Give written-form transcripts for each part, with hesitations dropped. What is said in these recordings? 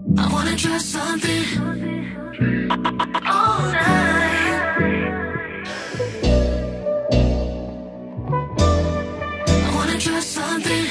I wanna try something all night. I wanna try something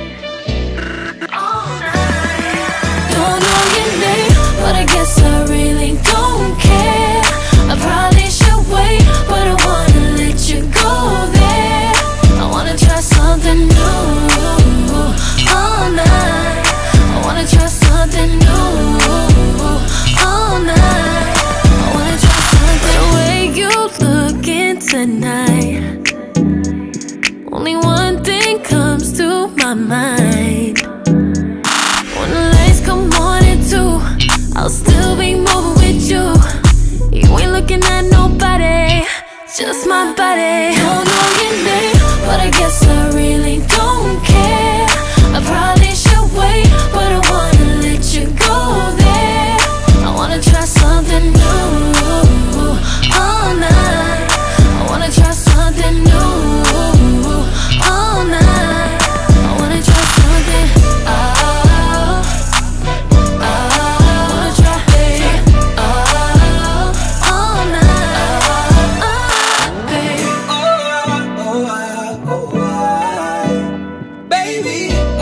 all night. Don't know your name, but I guess I really don't care. I probably should wait, but I wanna let you go there. I wanna try something new all night. I wanna try something new all night. I wanna try something. The way you looking tonight, only one thing comes to my mind. When the lights come on at 2, I'll still be moving with you. You ain't looking at nobody, just my body. Don't know your name, but I guess I really don't care. I probably should wait, but I wanna let you go there. I wanna try something new all night. I wanna try something new all night. I wanna try something. I wanna try it all night, baby. Baby,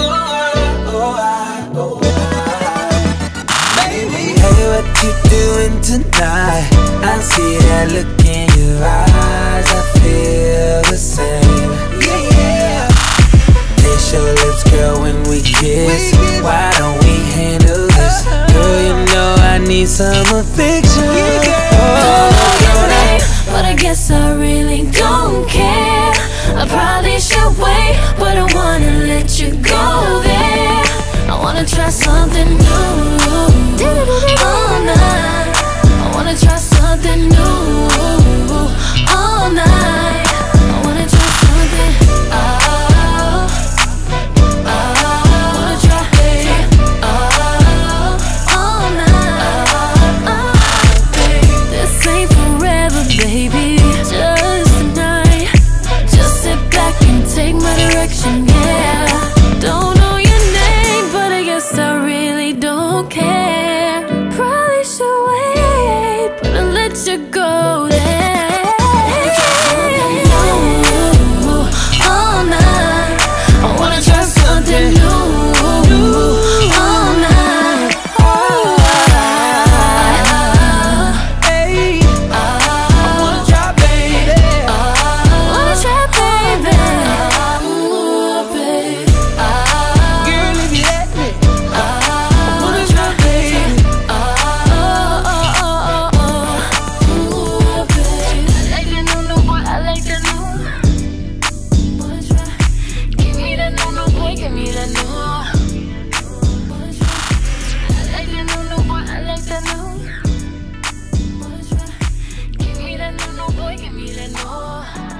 baby, hey, what you doing tonight? I see that look in your eyes, I feel the same. Yeah, kiss your lips, girl, when we kiss. Why don't we handle this? Girl, you know I need some affection. Don't know your name, but I guess I really don't care. I probably should wait, but I wanna let you go there. I wanna try something new all night. I wanna try something new all night. I wanna try something. I wanna try it all night, baby. This ain't forever, baby, just tonight. Just sit back and take my direction, yeah. Don't know your name, but I guess I really don't care. Probably should wait, but I'll let you go there. All night. I wanna try something new all night. Hey, I wanna try, baby. Wanna try, baby. Ooh, baby. Girl, if you let me, I wanna try, baby. Ooh, baby. I like the new boy, I like the new. Wanna try? Give me that new boy, give me that new. Wanna try? I like the new boy, I like the new. Wanna try? Give me that new boy, give me that new.